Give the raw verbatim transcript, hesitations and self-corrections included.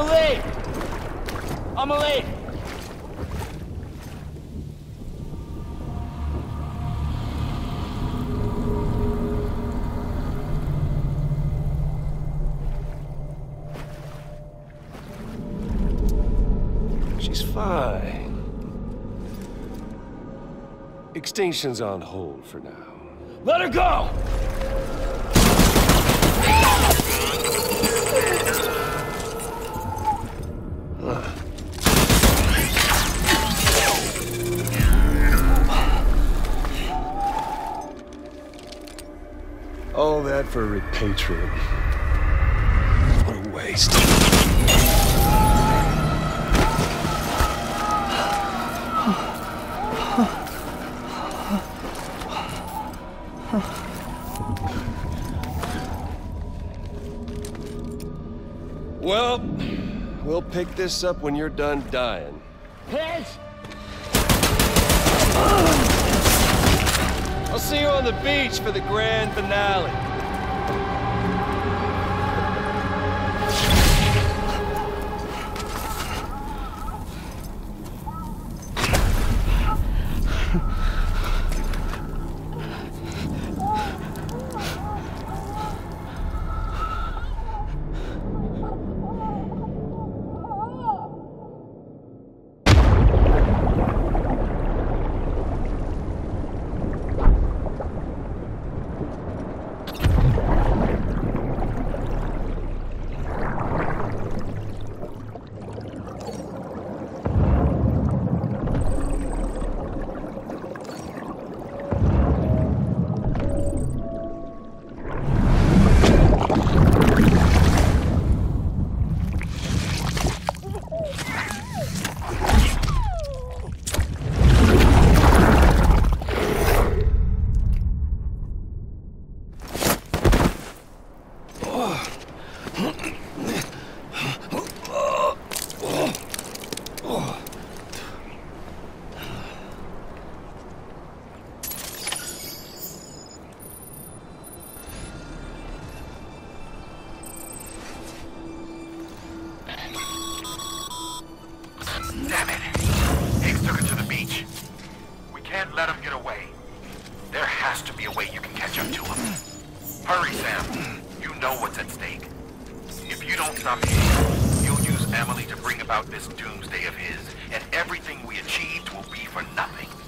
Amelie! Amelie! She's fine. Extinction's on hold for now. Let her go! Huh. All that for repatriate. What a waste. Well, we'll pick this up when you're done dying. Heads! I'll see you on the beach for the grand finale. Damn it! Higgs took her to the beach. We can't let him get away. There has to be a way you can catch up to him. Hurry, Sam. You know what's at stake. If you don't stop Higgs, you'll use Amelie to bring about this doomsday of his, and everything we achieved will be for nothing.